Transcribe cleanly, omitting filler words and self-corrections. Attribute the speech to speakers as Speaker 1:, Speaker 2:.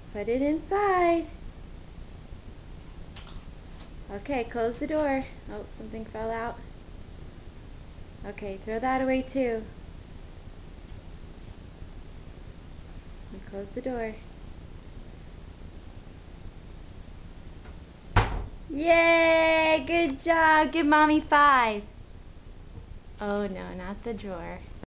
Speaker 1: Put it inside. Okay, close the door. Oh, something fell out. Okay, throw that away too. And close the door. Yay! Good job. Give Mommy 5. Oh no, not the drawer.